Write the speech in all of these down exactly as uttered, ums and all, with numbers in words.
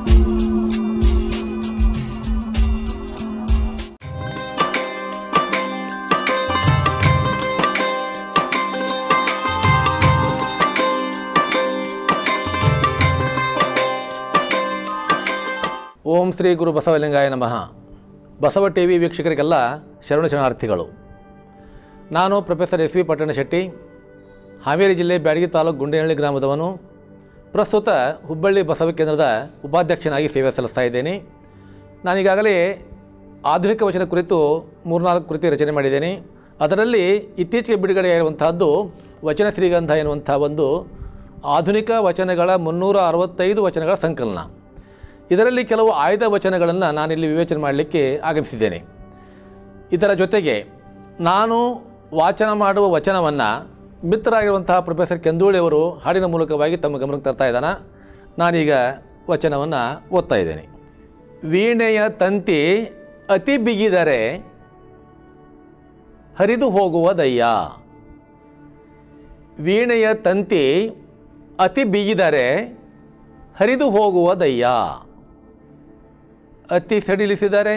ಓಂ ಶ್ರೀ ಗುರು ಬಸವಲಿಂಗಾಯ ನಮಃ. Basava T V ವೀಕ್ಷಕರಿಗೆಲ್ಲ ಶರಣ ಶರಣಾರ್ಥಿಗಳು. ನಾನು professor S V Pattanashetti, Haveri ಜಿಲ್ಲೆ ಬ್ಯಾಡಗಿ ತಾಲೂಕು ಗುಂಡೇನಹಳ್ಳಿ ಗ್ರಾಮದವನು. ಪ್ರಸ್ತುತ ಹುಬ್ಬಳ್ಳಿ ಬಸವ ಕೇಂದ್ರದ ಉಪಾಧ್ಯಕ್ಷನಾಗಿ ಸೇವೆ ಸಲ್ಲಿಸ್ತಾ ಇದ್ದೇನೆ. ನಾನೀಗಾಗಲೇ ಆಧುನಿಕ ವಚನ ಕುರಿತು ಮೂರ್ನಾಲ್ಕು ಕೃತಿ ರಚನೆ ಮಾಡಿದ್ದೇನೆ. ಅದರಲ್ಲಿ ಇತ್ತೀಚೆಗೆ ಬಿಡುಗಡೆಯಾಗಿರುವಂತಹದ್ದು ವಚನ ಶ್ರೀಗಂಧ ಎನ್ನುವಂಥ ಒಂದು ಆಧುನಿಕ ವಚನಗಳ ಮುನ್ನೂರ ಅರವತ್ತೈದು ವಚನಗಳ ಸಂಕಲನ. ಇದರಲ್ಲಿ ಕೆಲವು ಆಯ್ದ ವಚನಗಳನ್ನು ನಾನಿಲ್ಲಿ ವಿವೇಚನೆ ಮಾಡಲಿಕ್ಕೆ ಆಗಮಿಸಿದ್ದೇನೆ. ಇದರ ಜೊತೆಗೆ ನಾನು ವಾಚನ ಮಾಡುವ ವಚನವನ್ನು ಮಿತ್ರರಾಗಿರುವಂತಹ ಪ್ರೊಫೆಸರ್ ಕೆಂದೂಳಿಯವರು ಹಾಡಿನ ಮೂಲಕವಾಗಿ ತಮ್ಮ ಗಮನಕ್ಕೆ ತರ್ತಾ ಇದ್ದಾನೆ. ನಾನೀಗ ವಚನವನ್ನು ಓದ್ತಾ ಇದ್ದೇನೆ. ವೀಣೆಯ ತಂತಿ ಅತಿ ಬಿಗಿದರೆ ಹರಿದು ಹೋಗುವುದಯ್ಯ. ವೀಣೆಯ ತಂತಿ ಅತಿ ಬಿಗಿದರೆ ಹರಿದು ಹೋಗುವುದಯ್ಯ. ಅತಿ ಸಡಿಲಿಸಿದರೆ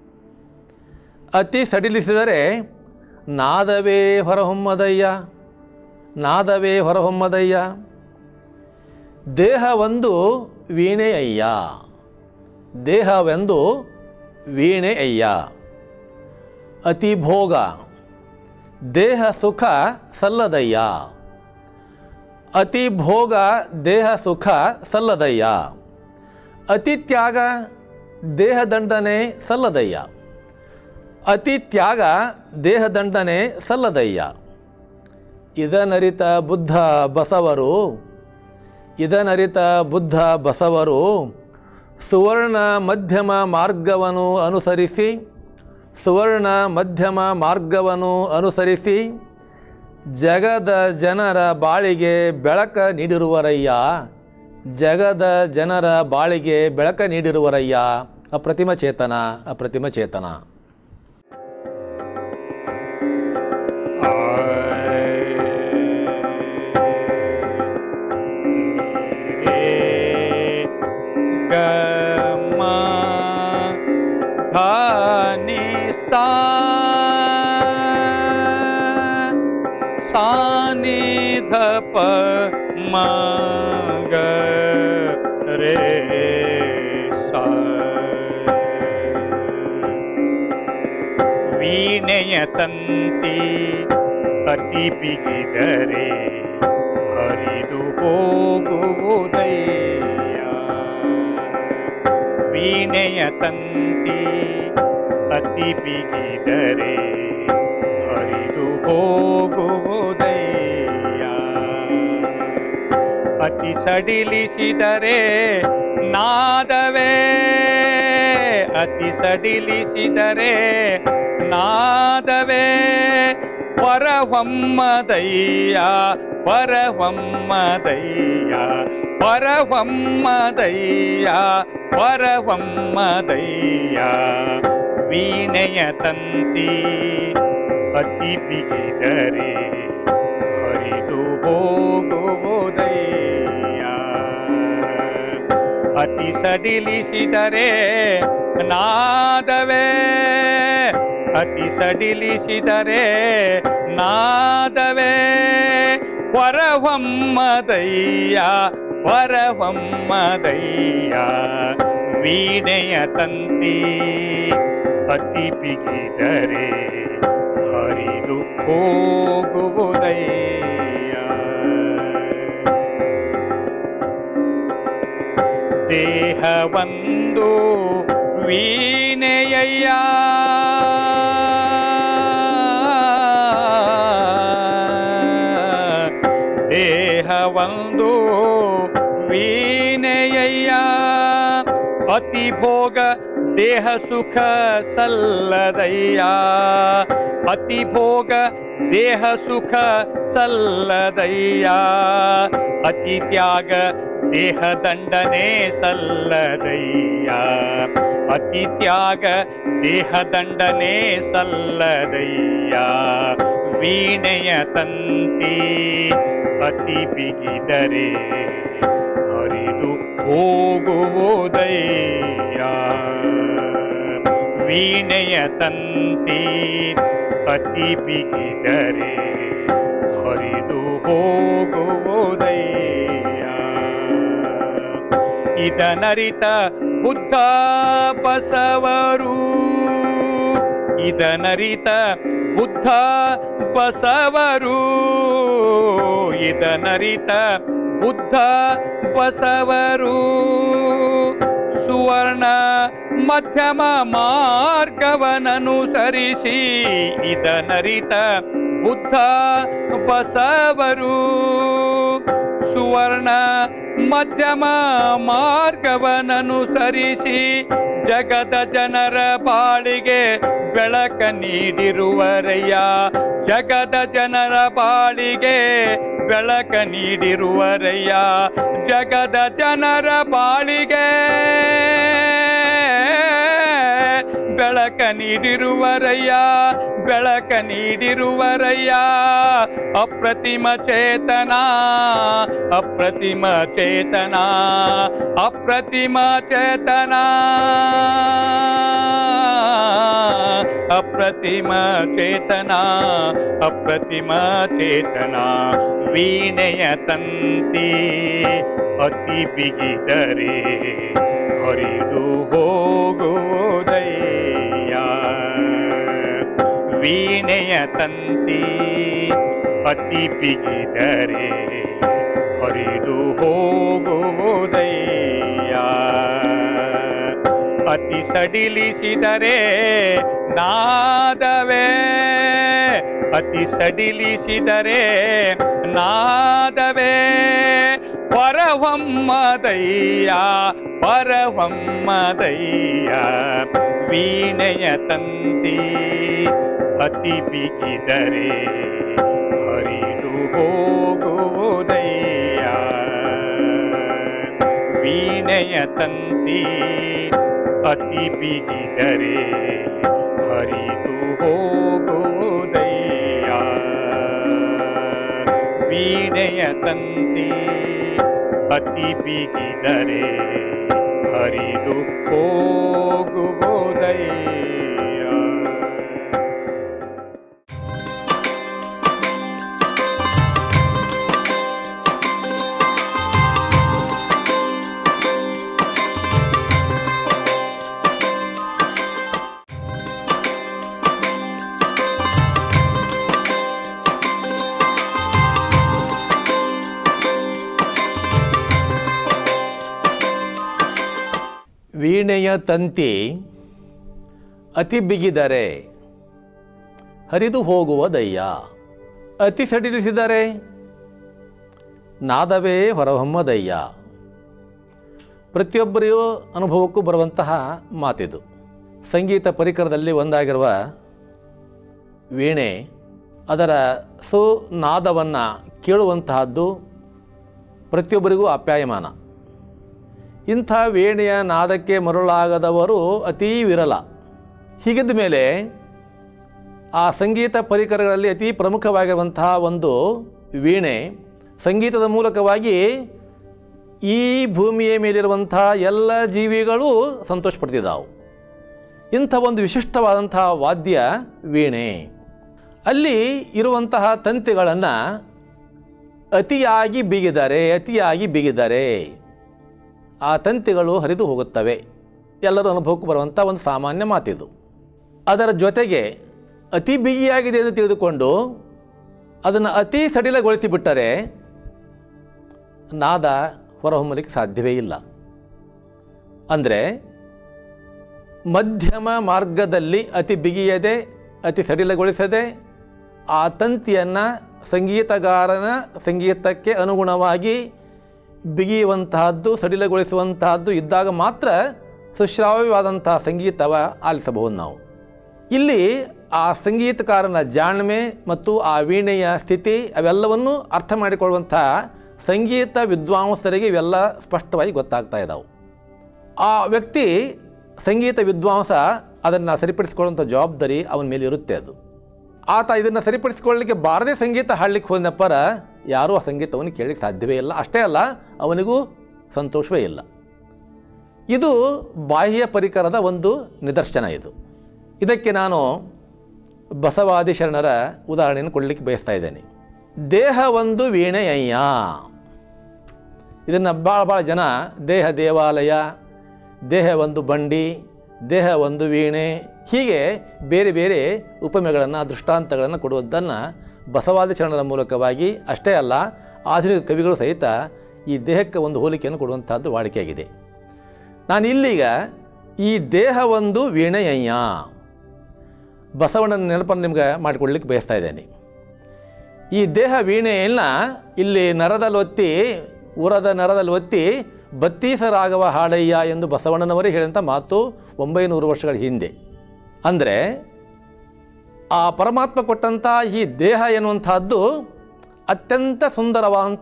ಅತಿ ಸಡಿಲಿಸಿದರೆ ನಾದವೇ ಹೊರಹೊಮ್ಮದಯ್ಯ. ನಾದವೇ ಹೊರಹೊಮ್ಮದಯ್ಯ. ದೇಹವೊಂದು ವೀಣೆ ಅಯ್ಯ. ದೇಹವೆಂದು ವೀಣೆ ಅಯ್ಯ. ಅತಿ ಭೋಗ ದೇಹ ಸುಖ ಸಲ್ಲದಯ್ಯ. ಅತಿ ಭೋಗ ದೇಹ ಸುಖ ಸಲ್ಲದಯ್ಯ. ಅತಿ ತ್ಯಾಗ ದೇಹದಂಡನೆ ಸಲ್ಲದಯ್ಯ. ಅತಿ ತ್ಯಾಗ ದೇಹದಂಡನೆ ಸಲ್ಲದಯ್ಯ. ಇದನರಿತ ಬುದ್ಧ ಬಸವರು ಇದನರಿತ ಬುದ್ಧ ಬಸವರು ಸುವರ್ಣ ಮಧ್ಯಮ ಮಾರ್ಗವನ್ನು ಅನುಸರಿಸಿ ಸುವರ್ಣ ಮಧ್ಯಮ ಮಾರ್ಗವನ್ನು ಅನುಸರಿಸಿ ಜಗದ ಜನರ ಬಾಳಿಗೆ ಬೆಳಕ ನೀಡಿರುವರಯ್ಯ. ಜಗದ ಜನರ ಬಾಳಿಗೆ ಬೆಳಕ ನೀಡಿರುವರಯ್ಯ. ಅಪ್ರತಿಮ ಚೇತನ, ಅಪ್ರತಿಮ ಚೇತನ. ಸಾನಿಧಪ ಮಗ ರೇ ಸಾ. ವೀಣೆಯ ತಂತಿ ಅತಿ ಬಿಗಿದರೆ ಹರಿದು ಹೋಗುವುದಯ್ಯ. ವೀಣೆಯ ತಂತಿ ಅತಿ ಬಿಗಿದರೆ ಹರಿದು ಹೋಗುವುದಯ್ಯ. ಅತಿ ಸಡಿಲಿಸಿದರೆ ನಾದವೇ ಅತಿ ಸಡಿಲಿಸಿದರೆ ನಾದವೇ ಹೊರಹೊಮ್ಮದಯ್ಯ. ಹೊರಹೊಮ್ಮದಯ್ಯ. ಹೊರಹೊಮ್ಮದಯ್ಯ. ಹೊರಹೊಮ್ಮದಯ್ಯ. ವೀಣೆಯ ತಂತಿ ಅತಿ ಬಿಗಿದರೆ ಹರಿದು ಹೋಗುವುದಯ್ಯ. ಅತಿ ಸಡಿಲಿಸಿದರೆ ನಾದವೇ ಅತಿ ಸಡಿಲಿಸಿದರೆ ನಾದವೇ ಹೊರಹೊಮ್ಮದಯ್ಯ. ಹೊರಹೊಮ್ಮದಯ್ಯ. ವೀಣೆಯ ತಂತಿ ಅತಿ ಬಿಗಿದರೆ ಹರಿದು ಹೋಗುವುದಯ್ಯ. ದೇಹವೊಂದು ವೀಣೆಯಯ್ಯ. ದೇಹವೊಂದು ವೀಣೆಯಯ್ಯ. ಅತಿ ಭೋಗ ದೇಹ ಸುಖ ಸಲ್ಲದಯ್ಯ. ಅತಿ ಭೋಗ ದೇಹ ಸುಖ ಸಲ್ಲದಯ್ಯ. ಅತಿ ತ್ಯಾಗ ದೇಹ ದಂಡನೆ ಸಲ್ಲದಯ್ಯ. ಅತಿ ತ್ಯಾಗ ದೇಹ ದಂಡನೆ ಸಲ್ಲದಯ್ಯ. ವೀಣೆಯ ತಂತಿ ಅತಿ ಬಿಗಿದರೆ ಹರಿದು ಹೋಗುವುದಯ್ಯ ವೀಣೆಯ ತಂತಿ ಅತಿ ಬಿಗಿದರೆ ಹರಿದು ಹೋಗುವುದಯ್ಯ ಇದನರಿತ ಬುದ್ಧ ಬಸವರು ಇದನರಿತ ಬುದ್ಧ ಬಸವರು ಇದನರಿತ ಬುದ್ಧ ಬಸವರು ಸುವರ್ಣ ಮಧ್ಯಮ ಮಾರ್ಗವನ್ನನುಸರಿಸಿ ಇದನರಿತ ಬುದ್ಧ ಬಸವರು ಸುವರ್ಣ ಮಧ್ಯಮ ಮಾರ್ಗವನ್ನನುಸರಿಸಿ ಜಗದ ಜನರ ಬಾಳಿಗೆ ಬೆಳಕ ನೀಡಿರುವರಯ್ಯ ಜಗದ ಜನರ ಬಾಳಿಗೆ ಬೆಳಕ ನೀಡಿರುವರಯ್ಯ ಜಗದ ಜನರ ಬಾಳಿಗೆ ಬೆಳಕ ನೀಡಿರುವರಯ್ಯ ಬೆಳಕ ನೀಡಿರುವರಯ್ಯ ಅಪ್ರತಿಮ ಚೇತನ ಅಪ್ರತಿಮ ಚೇತನ ಅಪ್ರತಿಮ ಚೇತನ ಅಪ್ರತಿಮ ಚೇತನ ಅಪ್ರತಿಮ ಚೇತನ ವೀಣೆಯ ತಂತಿ ಅತಿ ಬಿಗಿದರೆ ಹರಿದು ಹೋಗುವುದಯ್ಯ ವೀಣೆಯ ತಂತಿ ಅತಿ ಬಿಗಿದರೆ ಹರಿದು ಹೋಗುವುದಯ್ಯ ಅತಿ ಸಡಿಲಿಸಿದರೆ ನಾದವೇ ಅತಿ ಸಡಿಲಿಸಿದರೆ ನಾದವೇ ಪರವಮ್ಮದಯ್ಯ ಪರವಮ್ಮದಯ್ಯ ವೀಣೆಯ ತಂತಿ ಅತಿ ಬಿಗಿದರೆ ಹರಿದು ಹೋಗುವುದಯ್ಯ ವೀಣೆಯ ತಂತಿ ಅತಿ ಬಿಗಿದರೆ ಹರಿದು ಹೋಗುವುದಯ್ಯ ವೀಣೆಯ ತಂತಿ ಅತಿ ಬಿಗಿದರೆ ಹರಿದು ಹೋಗುವುದಯ್ಯ. ವೀಣೆಯ ತಂತಿ ಅತಿ ಬಿಗಿದರೆ ಹರಿದು ಹೋಗುವುದಯ್ಯ ಅತಿ ಸಡಿಲಿಸಿದರೆ ನಾದವೇ ಹೊರಹೊಮ್ಮದಯ್ಯ. ಪ್ರತಿಯೊಬ್ಬರಿಗೂ ಅನುಭವಕ್ಕೂ ಬರುವಂತಹ ಮಾತಿದು. ಸಂಗೀತ ಪರಿಕರದಲ್ಲಿ ಒಂದಾಗಿರುವ ವೀಣೆ ಅದರ ಸುನಾದವನ್ನು ಕೇಳುವಂತಹದ್ದು ಪ್ರತಿಯೊಬ್ಬರಿಗೂ ಆಪ್ಯಾಯಮಾನ. ಇಂಥ ವೀಣೆಯ ನಾದಕ್ಕೆ ಮರುಳಾಗದವರು ಅತೀ ವಿರಳ. ಹೀಗಿದ್ದ ಮೇಲೆ ಆ ಸಂಗೀತ ಪರಿಕರಗಳಲ್ಲಿ ಅತಿ ಪ್ರಮುಖವಾಗಿರುವಂತಹ ಒಂದು ವೀಣೆ ಸಂಗೀತದ ಮೂಲಕವಾಗಿ ಈ ಭೂಮಿಯ ಮೇಲಿರುವಂಥ ಎಲ್ಲ ಜೀವಿಗಳು ಸಂತೋಷ ಪಡ್ತಿದ್ದಾವೆ. ಇಂಥ ಒಂದು ವಿಶಿಷ್ಟವಾದಂತಹ ವಾದ್ಯ ವೀಣೆ. ಅಲ್ಲಿ ಇರುವಂತಹ ತಂತಿಗಳನ್ನು ಅತಿಯಾಗಿ ಬಿಗಿದರೆ ಅತಿಯಾಗಿ ಬಿಗಿದರೆ ಆ ತಂತಿಗಳು ಹರಿದು ಹೋಗುತ್ತವೆ. ಎಲ್ಲರೂ ಅನುಭವಕ್ಕೆ ಬರುವಂಥ ಒಂದು ಸಾಮಾನ್ಯ ಮಾತಿದು. ಅದರ ಜೊತೆಗೆ ಅತಿ ಬಿಗಿಯಾಗಿದೆ ಎಂದು ತಿಳಿದುಕೊಂಡು ಅದನ್ನು ಅತಿ ಸಡಿಲಗೊಳಿಸಿಬಿಟ್ಟರೆ ನಾದ ಹೊರಹೊಮ್ಮಲಿಕ್ಕೆ ಸಾಧ್ಯವೇ ಇಲ್ಲ. ಅಂದರೆ ಮಧ್ಯಮ ಮಾರ್ಗದಲ್ಲಿ ಅತಿ ಬಿಗಿಯದೆ ಅತಿ ಸಡಿಲಗೊಳಿಸದೆ ಆ ತಂತಿಯನ್ನು ಸಂಗೀತಗಾರನ ಸಂಗೀತಕ್ಕೆ ಅನುಗುಣವಾಗಿ ಬಿಗಿಯುವಂತಹದ್ದು ಸಡಿಲಗೊಳಿಸುವಂತಹದ್ದು ಇದ್ದಾಗ ಮಾತ್ರ ಸುಶ್ರಾವ್ಯವಾದಂತಹ ಸಂಗೀತವ ಆಲಿಸಬಹುದು ನಾವು. ಇಲ್ಲಿ ಆ ಸಂಗೀತಕಾರನ ಜಾಣ್ಮೆ ಮತ್ತು ಆ ವೀಣೆಯ ಸ್ಥಿತಿ ಅವೆಲ್ಲವನ್ನು ಅರ್ಥ ಮಾಡಿಕೊಳ್ಳುವಂಥ ಸಂಗೀತ ವಿದ್ವಾಂಸರಿಗೆ ಇವೆಲ್ಲ ಸ್ಪಷ್ಟವಾಗಿ ಗೊತ್ತಾಗ್ತಾ ಇದ್ದಾವೆ. ಆ ವ್ಯಕ್ತಿ ಸಂಗೀತ ವಿದ್ವಾಂಸ ಅದನ್ನು ಸರಿಪಡಿಸಿಕೊಳ್ಳುವಂಥ ಜವಾಬ್ದಾರಿ ಅವನ ಮೇಲೆ ಇರುತ್ತೆ. ಅದು ಆತ ಇದನ್ನು ಸರಿಪಡಿಸಿಕೊಳ್ಳಲಿಕ್ಕೆ ಬಾರದೇ ಸಂಗೀತ ಹಾಡಲಿಕ್ಕೆ ಹೋದನಪ್ಪರ ಯಾರೂ ಆ ಸಂಗೀತವನ್ನು ಕೇಳಲಿಕ್ಕೆ ಸಾಧ್ಯವೇ ಇಲ್ಲ. ಅಷ್ಟೇ ಅಲ್ಲ, ಅವನಿಗೂ ಸಂತೋಷವೇ ಇಲ್ಲ. ಇದು ಬಾಹ್ಯ ಪರಿಕರದ ಒಂದು ನಿದರ್ಶನ. ಇದು ಇದಕ್ಕೆ ನಾನು ಬಸವಾದಿ ಶರಣರ ಉದಾಹರಣೆಯನ್ನು ಕೊಡಲಿಕ್ಕೆ ಬಯಸ್ತಾ ಇದ್ದೇನೆ. ದೇಹ ಒಂದು ವೀಣೆಯಯ್ಯ. ಇದನ್ನು ಭಾಳ ಭಾಳ ಜನ ದೇಹ ದೇವಾಲಯ, ದೇಹ ಒಂದು ಬಂಡಿ, ದೇಹ ಒಂದು ವೀಣೆ, ಹೀಗೆ ಬೇರೆ ಬೇರೆ ಉಪಮೆಗಳನ್ನು ದೃಷ್ಟಾಂತಗಳನ್ನು ಕೊಡುವುದನ್ನು ಬಸವಾದಿ ಶರಣರ ಮೂಲಕವಾಗಿ ಅಷ್ಟೇ ಅಲ್ಲ, ಆಧುನಿಕ ಕವಿಗಳು ಸಹಿತ ಈ ದೇಹಕ್ಕೆ ಒಂದು ಹೋಲಿಕೆಯನ್ನು ಕೊಡುವಂಥದ್ದು ವಾಡಿಕೆಯಾಗಿದೆ. ನಾನು ಇಲ್ಲೀಗ ಈ ದೇಹ ಒಂದು ವೀಣೆಯಯ್ಯ ಬಸವಣ್ಣನ ನೆನಪನ್ನು ನಿಮ್ಗೆ ಮಾಡಿಕೊಡ್ಲಿಕ್ಕೆ ಬಯಸ್ತಾ ಇದ್ದೇನೆ. ಈ ದೇಹ ವೀಣೆಯನ್ನು ಇಲ್ಲಿ ನರದಲ್ಲಿ ಒತ್ತಿ, ಉರದ ನರದಲ್ಲಿ ಒತ್ತಿ ಬತ್ತೀಸ ರಾಗವ ಹಾಡಯ್ಯ ಎಂದು ಬಸವಣ್ಣನವರೇ ಹೇಳಿದಂಥ ಮಾತು ಒಂಬೈನೂರು ವರ್ಷಗಳ ಹಿಂದೆ. ಅಂದರೆ ಆ ಪರಮಾತ್ಮ ಕೊಟ್ಟಂಥ ಈ ದೇಹ ಎನ್ನುವಂಥದ್ದು ಅತ್ಯಂತ ಸುಂದರವಾದಂಥ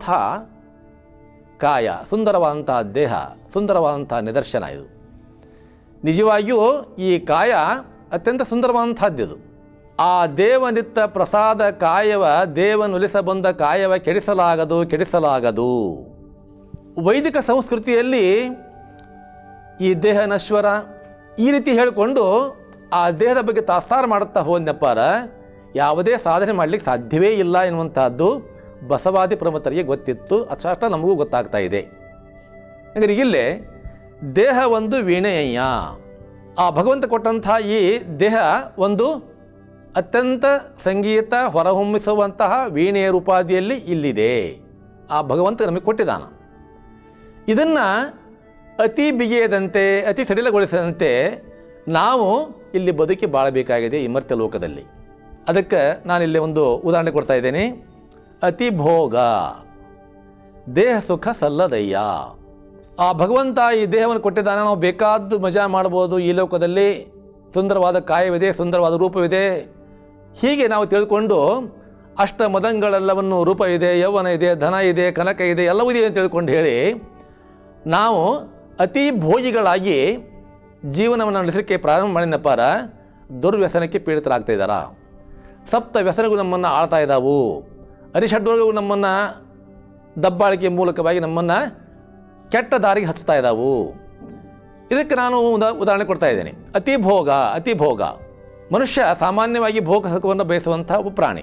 ಕಾಯ, ಸುಂದರವಾದಂಥ ದೇಹ, ಸುಂದರವಾದಂಥ ನಿದರ್ಶನ. ಇದು ನಿಜವಾಗಿಯೂ ಈ ಕಾಯ ಅತ್ಯಂತ ಸುಂದರವಾದಂಥದ್ದಿದು. ಆ ದೇವನಿತ್ತ ಪ್ರಸಾದ ಕಾಯವ ದೇವನುಲಿಸ ಬಂದ ಕಾಯವ ಕೆಡಿಸಲಾಗದು ಕೆಡಿಸಲಾಗದು. ವೈದಿಕ ಸಂಸ್ಕೃತಿಯಲ್ಲಿ ಈ ದೇಹ ನಶ್ವರ ಈ ರೀತಿ ಹೇಳಿಕೊಂಡು ಆ ದೇಹದ ಬಗ್ಗೆ ತಾತ್ಸಾರ ಮಾಡುತ್ತಾ ಹೋದನಪ್ಪಾರ ಯಾವುದೇ ಸಾಧನೆ ಮಾಡಲಿಕ್ಕೆ ಸಾಧ್ಯವೇ ಇಲ್ಲ ಎನ್ನುವಂಥದ್ದು ಬಸವಾದಿ ಪ್ರಮುಖರಿಗೆ ಗೊತ್ತಿತ್ತು. ಅಷ್ಟೇ ನಮಗೂ ಗೊತ್ತಾಗ್ತಾ ಇದೆ. ಹಾಗಾದ್ರೆ ಇಲ್ಲೇ ದೇಹ ಒಂದು ವೀಣೆಯಯ್ಯ, ಆ ಭಗವಂತ ಕೊಟ್ಟಂತಹ ಈ ದೇಹ ಒಂದು ಅತ್ಯಂತ ಸಂಗೀತ ಹೊರಹೊಮ್ಮಿಸುವಂತಹ ವೀಣೆಯ ರೂಪಾದಿಯಲ್ಲಿ ಇಲ್ಲಿದೆ. ಆ ಭಗವಂತ ನಮಗೆ ಕೊಟ್ಟಿದ್ದಾನ. ಇದನ್ನು ಅತಿ ಬಿಗಿಯದಂತೆ, ಅತಿ ಸಡಿಲಗೊಳಿಸದಂತೆ ನಾವು ಇಲ್ಲಿ ಬದುಕಿ ಬಾಳಬೇಕಾಗಿದೆ ಈ ಮರ್ತ್ಯ ಲೋಕದಲ್ಲಿ. ಅದಕ್ಕೆ ನಾನಿಲ್ಲಿ ಒಂದು ಉದಾಹರಣೆ ಕೊಡ್ತಾ ಇದ್ದೇನೆ. ಅತಿ ಭೋಗ ದೇಹ ಸುಖ ಸಲ್ಲದಯ್ಯ. ಆ ಭಗವಂತ ಈ ದೇಹವನ್ನು ಕೊಟ್ಟಿದ್ದಾನೆ, ನಾವು ಬೇಕಾದ್ದು ಮಜಾ ಮಾಡ್ಬೋದು ಈ ಲೋಕದಲ್ಲಿ, ಸುಂದರವಾದ ಕಾಯವಿದೆ, ಸುಂದರವಾದ ರೂಪವಿದೆ, ಹೀಗೆ ನಾವು ತಿಳಿದುಕೊಂಡು ಅಷ್ಟ ಮದಂಗಳೆಲ್ಲವನ್ನು ರೂಪ ಇದೆ, ಯೌವನ ಇದೆ, ಧನ ಇದೆ, ಕನಕ ಇದೆ, ಎಲ್ಲವೂ ಇದೆ ಅಂತ ತಿಳ್ಕೊಂಡು ಹೇಳಿ ನಾವು ಅತಿ ಭೋಗಿಗಳಾಗಿ ಜೀವನವನ್ನು ನಡೆಸಲಿಕ್ಕೆ ಪ್ರಾರಂಭ ಮಾಡಿದಪ್ಪಾರ ದುರ್ವ್ಯಸನಕ್ಕೆ ಪೀಡಿತರಾಗ್ತಾ ಇದ್ದಾರ. ಸಪ್ತ ವ್ಯಸನಗಳು ನಮ್ಮನ್ನು ಆಳ್ತಾ ಇದ್ದಾವು. ಅರಿಷಡ್ವರ್ಗಗಳು ನಮ್ಮನ್ನು ದಬ್ಬಾಳಿಕೆ ಮೂಲಕವಾಗಿ ನಮ್ಮನ್ನು ಕೆಟ್ಟ ದಾರಿಗೆ ಹಚ್ತಾ ಇದ್ದಾವು. ಇದಕ್ಕೆ ನಾನು ಉದಾ ಉದಾಹರಣೆ ಕೊಡ್ತಾ ಇದ್ದೇನೆ. ಅತಿ ಭೋಗ, ಅತಿ ಭೋಗ. ಮನುಷ್ಯ ಸಾಮಾನ್ಯವಾಗಿ ಭೋಗ ಸುಖವನ್ನು ಬಯಸುವಂಥ ಒಬ್ಬ ಪ್ರಾಣಿ.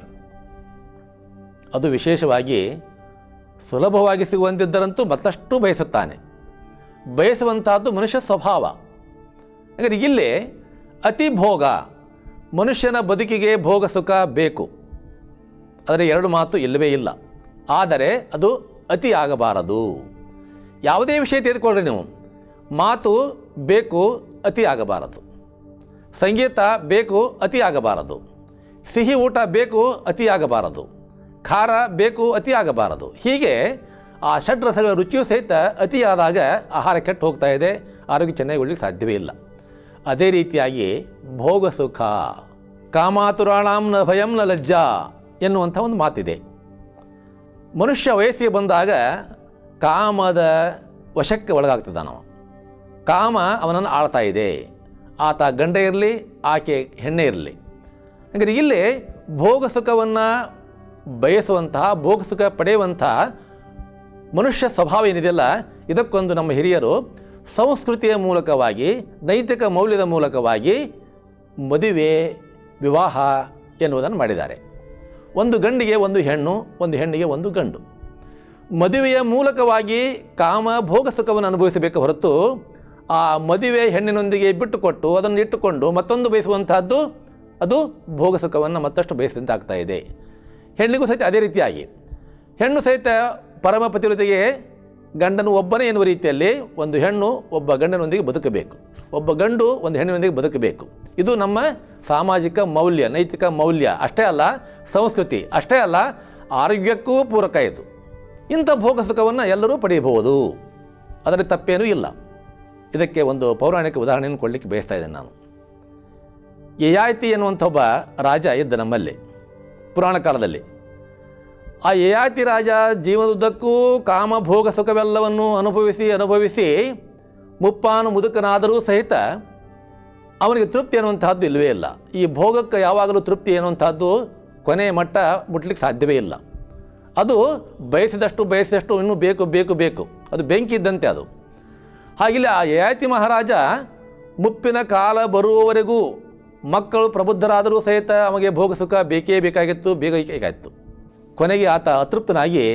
ಅದು ವಿಶೇಷವಾಗಿ ಸುಲಭವಾಗಿ ಸಿಗುವಂತಿದ್ದರಂತೂ ಮತ್ತಷ್ಟು ಬಯಸುತ್ತಾನೆ. ಬಯಸುವಂತಹದ್ದು ಮನುಷ್ಯ ಸ್ವಭಾವ. ಹಾಗಾದ್ರೆ ಇಲ್ಲಿ ಅತಿ ಭೋಗ, ಮನುಷ್ಯನ ಬದುಕಿಗೆ ಭೋಗ ಸುಖ ಬೇಕು, ಆದರೆ ಎರಡು ಮಾತು ಇಲ್ಲವೇ ಇಲ್ಲ. ಆದರೆ ಅದು ಅತಿ ಆಗಬಾರದು. ಯಾವುದೇ ವಿಷಯ ತೆಗೆದುಕೊಳ್ಳ್ರಿ ನೀವು, ಮಾತು ಬೇಕು, ಅತಿ ಆಗಬಾರದು. ಸಂಗೀತ ಬೇಕು, ಅತಿ ಆಗಬಾರದು. ಸಿಹಿ ಊಟ ಬೇಕು, ಅತಿ ಆಗಬಾರದು. ಖಾರ ಬೇಕು, ಅತಿ ಆಗಬಾರದು. ಹೀಗೆ ಆ ಷಡ್ರಸಗಳ ರುಚಿಯೂ ಸಹಿತ ಅತಿಯಾದಾಗ ಆಹಾರ ಕೆಟ್ಟು ಹೋಗ್ತಾ ಇದೆ, ಆರೋಗ್ಯ ಚೆನ್ನಾಗಿ ಉಳಿಲಿಕ್ಕೆ ಸಾಧ್ಯವೇ ಇಲ್ಲ. ಅದೇ ರೀತಿಯಾಗಿ ಭೋಗ ಸುಖ, ಕಾಮಾತುರಾಣಾಂ ನ ಭಯಂ ನ ಲಜ್ಜಾ ಎನ್ನುವಂಥ ಒಂದು ಮಾತಿದೆ. ಮನುಷ್ಯ ವಯಸ್ಸಿಗೆ ಬಂದಾಗ ಕಾಮದ ವಶಕ್ಕೆ ಒಳಗಾಗ್ತಿದ್ದಾನ. ಕಾಮ ಅವನನ್ನು ಆಳ್ತಾ ಇದೆ. ಆತ ಗಂಡ ಇರಲಿ, ಆಕೆ ಹೆಣ್ಣೆ ಇರಲಿ. ಹಾಗಾದ್ರೆ ಇಲ್ಲಿ ಭೋಗ ಸುಖವನ್ನು ಬಯಸುವಂತಹ, ಭೋಗ ಸುಖ ಪಡೆಯುವಂತಹ ಮನುಷ್ಯ ಸ್ವಭಾವ ಏನಿದೆಯಲ್ಲ, ಇದಕ್ಕೊಂದು ನಮ್ಮ ಹಿರಿಯರು ಸಂಸ್ಕೃತಿಯ ಮೂಲಕವಾಗಿ, ನೈತಿಕ ಮೌಲ್ಯದ ಮೂಲಕವಾಗಿ ಮದುವೆ, ವಿವಾಹ ಎನ್ನುವುದನ್ನು ಮಾಡಿದ್ದಾರೆ. ಒಂದು ಗಂಡಿಗೆ ಒಂದು ಹೆಣ್ಣು, ಒಂದು ಹೆಣ್ಣಿಗೆ ಒಂದು ಗಂಡು. ಮದುವೆಯ ಮೂಲಕವಾಗಿ ಕಾಮ ಭೋಗ ಸುಖವನ್ನು ಅನುಭವಿಸಬೇಕು ಹೊರತು ಆ ಮದುವೆ ಹೆಣ್ಣಿನೊಂದಿಗೆ ಬಿಟ್ಟುಕೊಟ್ಟು ಅದನ್ನು ಇಟ್ಟುಕೊಂಡು ಮತ್ತೊಂದು ಬಯಸುವಂತಹದ್ದು ಅದು ಭೋಗ ಸುಖವನ್ನು ಮತ್ತಷ್ಟು ಬಯಸಿದಂತಾಗ್ತಾ ಇದೆ. ಹೆಣ್ಣಿಗೂ ಸಹಿತ ಅದೇ ರೀತಿಯಾಗಿ ಹೆಣ್ಣು ಸಹಿತ ಪರಮ ಪತಿವ್ರತೆಗೆ ಗಂಡನು ಒಬ್ಬನೇ ಎನ್ನುವ ರೀತಿಯಲ್ಲಿ ಒಂದು ಹೆಣ್ಣು ಒಬ್ಬ ಗಂಡನೊಂದಿಗೆ ಬದುಕಬೇಕು, ಒಬ್ಬ ಗಂಡು ಒಂದು ಹೆಣ್ಣಿನೊಂದಿಗೆ ಬದುಕಬೇಕು. ಇದು ನಮ್ಮ ಸಾಮಾಜಿಕ ಮೌಲ್ಯ, ನೈತಿಕ ಮೌಲ್ಯ ಅಷ್ಟೇ ಅಲ್ಲ, ಸಂಸ್ಕೃತಿ ಅಷ್ಟೇ ಅಲ್ಲ, ಆರೋಗ್ಯಕ್ಕೂ ಪೂರಕ ಇದು. ಇಂಥ ಭೋಗ ಸುಖವನ್ನು ಎಲ್ಲರೂ ಪಡೆಯಬಹುದು, ಅದರಲ್ಲಿ ತಪ್ಪೇನೂ ಇಲ್ಲ. ಇದಕ್ಕೆ ಒಂದು ಪೌರಾಣಿಕ ಉದಾಹರಣೆಯನ್ನು ಕೊಡಲಿಕ್ಕೆ ಬಯಸ್ತಾ ಇದ್ದೇನೆ ನಾನು. ಯಯಾತಿ ಎನ್ನುವಂಥ ಒಬ್ಬ ರಾಜ ಇದ್ದ ನಮ್ಮಲ್ಲಿ ಪುರಾಣ ಕಾಲದಲ್ಲಿ. ಆ ಯಯಾತಿ ರಾಜ ಜೀವನದುದ್ದಕ್ಕೂ ಕಾಮ ಭೋಗ ಸುಖವೆಲ್ಲವನ್ನು ಅನುಭವಿಸಿ ಅನುಭವಿಸಿ ಮುಪ್ಪಾನು ಮುದುಕನಾದರೂ ಸಹಿತ ಅವನಿಗೆ ತೃಪ್ತಿ ಅನ್ನುವಂತಹದ್ದು ಇಲ್ಲವೇ ಇಲ್ಲ. ಈ ಭೋಗಕ್ಕೆ ಯಾವಾಗಲೂ ತೃಪ್ತಿ ಎನ್ನುವಂತಹದ್ದು ಕೊನೆಯ ಮಟ್ಟ ಮುಟ್ಲಿಕ್ಕೆ ಸಾಧ್ಯವೇ ಇಲ್ಲ. ಅದು ಬಯಸಿದಷ್ಟು ಬಯಸಿದಷ್ಟು ಇನ್ನೂ ಬೇಕು ಬೇಕು ಬೇಕು, ಅದು ಬೆಂಕಿ ಇದ್ದಂತೆ. ಅದು ಹಾಗಿಲ್ಲ ಆ ಯಯಾತಿ ಮಹಾರಾಜ ಮುಪ್ಪಿನ ಕಾಲ ಬರುವವರೆಗೂ ಮಕ್ಕಳು ಪ್ರಬುದ್ಧರಾದರೂ ಸಹಿತ ಅವನಿಗೆ ಭೋಗ ಸುಖ ಬೇಕೇ ಬೇಕಾಗಿತ್ತು, ಬೇಗ ಬೇಕಾಗಿತ್ತು. ಕೊನೆಗೆ ಆತ ಅತೃಪ್ತನಾಗಿ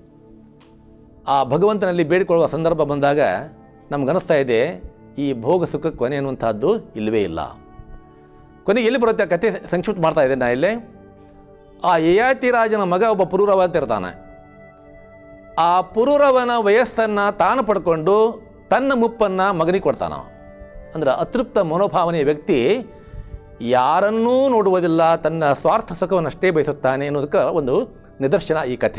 ಆ ಭಗವಂತನಲ್ಲಿ ಬೇಡಿಕೊಳ್ಳುವ ಸಂದರ್ಭ ಬಂದಾಗ ನಮಗನ್ನಿಸ್ತಾ ಇದೆ ಈ ಭೋಗ ಸುಖ ಕೊನೆ ಅನ್ನುವಂಥದ್ದು ಇಲ್ಲವೇ ಇಲ್ಲ. ಕೊನೆಗೆ ಎಲ್ಲಿ ಬರುತ್ತೆ ಆ ಕಥೆ ಸಂಕ್ಷಿಪ್ತ ಮಾಡ್ತಾ ಇದ್ದೇನೆ ನಾ ಇಲ್ಲಿ. ಆ ಯಯಾತಿ ರಾಜನ ಮಗ ಒಬ್ಬ ಪುರೂರವ ಅಂತ ಇರ್ತಾನೆ. ಆ ಪುರೂರವನ ವಯಸ್ಸನ್ನು ತಾನು ಪಡ್ಕೊಂಡು ತನ್ನ ಮುಪ್ಪನ್ನು ಮಗನಿಗೆ ಕೊಡ್ತಾನ. ಅಂದರೆ ಅತೃಪ್ತ ಮನೋಭಾವನೆಯ ವ್ಯಕ್ತಿ ಯಾರನ್ನೂ ನೋಡುವುದಿಲ್ಲ, ತನ್ನ ಸ್ವಾರ್ಥ ಸುಖವನ್ನಷ್ಟೇ ಬಯಸುತ್ತಾನೆ ಅನ್ನೋದಕ್ಕೆ ಒಂದು ನಿದರ್ಶನ ಈ ಕಥೆ.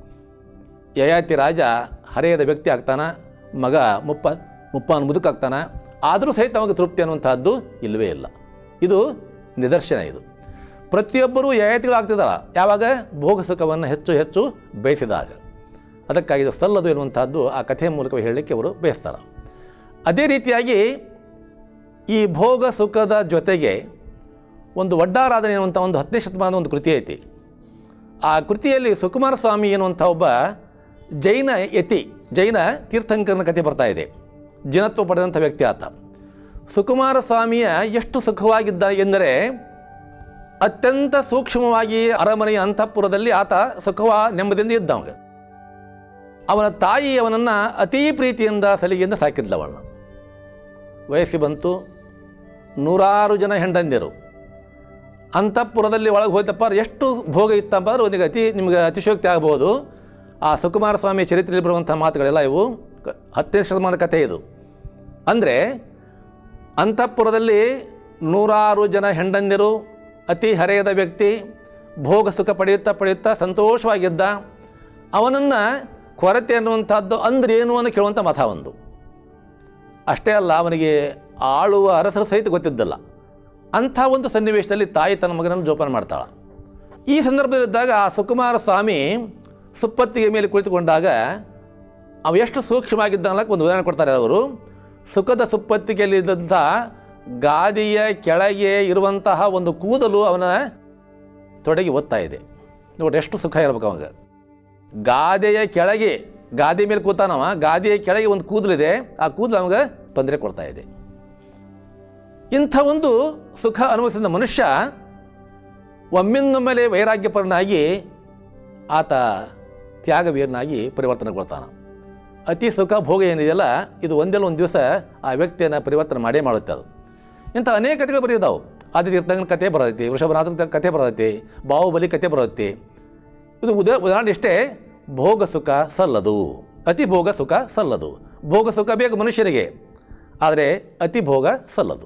ಯಯಾತಿ ರಾಜ ಹರೆಯದ ವ್ಯಕ್ತಿ ಆಗ್ತಾನೆ, ಮಗ ಮುಪ್ಪ ಮುಪ್ಪಾನ ಮುದುಕಾಗ್ತಾನೆ, ಆದರೂ ಸಹಿತ ಅವಾಗ ತೃಪ್ತಿ ಅನ್ನುವಂಥದ್ದು ಇಲ್ಲವೇ ಇಲ್ಲ. ಇದು ನಿದರ್ಶನ. ಇದು ಪ್ರತಿಯೊಬ್ಬರೂ ಯಯಾತಿಗಳಾಗ್ತಿದ್ದಾರ ಯಾವಾಗ ಭೋಗ ಸುಖವನ್ನು ಹೆಚ್ಚು ಹೆಚ್ಚು ಬಯಸಿದಾಗ. ಅದಕ್ಕಾಗಿ ಇದು ಸಲ್ಲದು ಎನ್ನುವಂಥದ್ದು ಆ ಕಥೆಯ ಮೂಲಕ ಹೇಳಲಿಕ್ಕೆ ಅವರು ಬಯಸ್ತಾರೆ. ಅದೇ ರೀತಿಯಾಗಿ ಈ ಭೋಗ ಸುಖದ ಜೊತೆಗೆ ಒಂದು ಒಡ್ಡಾರಾಧನೆ ಎನ್ನುವಂಥ ಒಂದು ಹತ್ತನೇ ಶತಮಾನದ ಒಂದು ಕೃತಿ ಐತಿ. ಆ ಕೃತಿಯಲ್ಲಿ ಸುಕುಮಾರ ಸ್ವಾಮಿ ಎನ್ನುವಂಥ ಒಬ್ಬ ಜೈನ ಯತಿ, ಜೈನ ತೀರ್ಥಂಕರನ ಕಥೆ ಬರ್ತಾ ಇದೆ. ಜಿನತ್ವ ಪಡೆದಂಥ ವ್ಯಕ್ತಿ ಆತ. ಸುಕುಮಾರ ಸ್ವಾಮಿಯ ಎಷ್ಟು ಸುಖವಾಗಿದ್ದ ಎಂದರೆ ಅತ್ಯಂತ ಸೂಕ್ಷ್ಮವಾಗಿ ಅರಮನೆಯ ಅಂತಃಪುರದಲ್ಲಿ ಆತ ಸುಖವ ನೆಮ್ಮದಿಯಿಂದ ಇದ್ದವಾಗ. ಅವನ ತಾಯಿ ಅವನನ್ನು ಅತೀ ಪ್ರೀತಿಯಿಂದ ಸಲಿಗೆಯಿಂದ ಸಾಕಿದ್ಲವಣ್ಣ. ವಯಸ್ಸಿ ಬಂತು, ನೂರಾರು ಜನ ಹೆಂಡಂದಿರು. ಅಂತಃಪುರದಲ್ಲಿ ಒಳಗೆ ಹೋಯ್ತಪ್ಪ ಎಷ್ಟು ಭೋಗ ಇತ್ತಪ್ಪ ಅಂದ್ರೆ ಒಂದಿಗೆ ಅತಿ ನಿಮಗೆ ಅತಿಶಯೋಕ್ತಿ ಆಗ್ಬೋದು. ಆ ಸುಕುಮಾರ ಸ್ವಾಮಿ ಚರಿತ್ರೆಯಲ್ಲಿ ಬರುವಂಥ ಮಾತುಗಳೆಲ್ಲ ಇವು ಹತ್ತನೇ ಶತಮಾನದ ಕಥೆ ಇದು. ಅಂದರೆ ಅಂತಃಪುರದಲ್ಲಿ ನೂರಾರು ಜನ ಹೆಂಡಂದಿರು, ಅತಿ ಹರೆಯದ ವ್ಯಕ್ತಿ, ಭೋಗ ಸುಖ ಪಡೆಯುತ್ತಾ ಪಡೆಯುತ್ತಾ ಸಂತೋಷವಾಗಿದ್ದ. ಅವನನ್ನು ಕೊರತೆ ಅನ್ನುವಂಥದ್ದು ಅಂದ್ರೆ ಏನು ಅನ್ನೋ ಕೇಳುವಂಥ ಮತ ಒಂದು. ಅಷ್ಟೇ ಅಲ್ಲ, ಅವನಿಗೆ ಆಳುವ ಅರಸರ ಸಹಿತ ಗೊತ್ತಿದ್ದಲ್ಲ. ಅಂಥ ಒಂದು ಸನ್ನಿವೇಶದಲ್ಲಿ ತಾಯಿ ತನ್ನ ಮಗನನ್ನು ಜೋಪಾನ ಮಾಡ್ತಾಳೆ. ಈ ಸಂದರ್ಭದಲ್ಲಿದ್ದಾಗ ಆ ಸುಕುಮಾರ ಸ್ವಾಮಿ ಸುಪ್ಪತ್ತಿಗೆ ಮೇಲೆ ಕುಳಿತುಕೊಂಡಾಗ ಅವ ಎಷ್ಟು ಸೂಕ್ಷ್ಮವಾಗಿದ್ದ ಅನ್ನೋಕ್ಕೆ ಒಂದು ಉದಾಹರಣೆ ಕೊಡ್ತಾರೆ ಅವರು. ಸುಖದ ಸುಪ್ಪತ್ತಿಗೆಯಲ್ಲಿದ್ದಂಥ ಗಾದಿಯ ಕೆಳಗೆ ಇರುವಂತಹ ಒಂದು ಕೂದಲು ಅವನ ತೊಡೆಗೆ ಒತ್ತಾ ಇದೆ. ನೋಡಿ ಎಷ್ಟು ಸುಖ ಇರಬೇಕು ಅವಾಗ. ಗಾದೆಯ ಕೆಳಗೆ, ಗಾದಿ ಮೇಲೆ ಕೂತಾನವ, ಗಾದಿಯ ಕೆಳಗೆ ಒಂದು ಕೂದಲಿದೆ, ಆ ಕೂದಲು ಅವಾಗ ತೊಂದರೆ ಕೊಡ್ತಾ ಇದೆ. ಇಂಥ ಒಂದು ಸುಖ ಅನುಭವಿಸಿದ ಮನುಷ್ಯ ಒಮ್ಮಿಂದೊಮ್ಮೆಲೆ ವೈರಾಗ್ಯಪರನಾಗಿ ಆತ ತ್ಯಾಗವೀರನಾಗಿ ಪರಿವರ್ತನೆಗೊಳ್ತಾನೆ. ಅತಿ ಸುಖ ಭೋಗ ಏನಿದೆಯಲ್ಲ ಇದು ಒಂದೆಲ್ಲ ಒಂದು ದಿವಸ ಆ ವ್ಯಕ್ತಿಯನ್ನು ಪರಿವರ್ತನೆ ಮಾಡೇ ಮಾಡುತ್ತೆ. ಅದು ಇಂಥ ಅನೇಕ ಕಥೆಗಳು ಬರೆದಿದ್ದಾವೆ. ಆದಿತೀರ್ಥಂಗನ ಕಥೆ ಬರತೈತಿ, ವೃಷಭನಾಥನ ಕಥೆ ಬರತೈತಿ, ಬಾಹುಬಲಿ ಕಥೆ ಬರತೈತಿ. ಇದು ಉದಾ ಉದಾಹರಣೆ ಇಷ್ಟೇ. ಭೋಗ ಸುಖ ಸಲ್ಲದು, ಅತಿ ಭೋಗ ಸುಖ ಸಲ್ಲದು. ಭೋಗ ಸುಖ ಬೇಕು ಮನುಷ್ಯರಿಗೆ, ಆದರೆ ಅತಿ ಭೋಗ ಸಲ್ಲದು.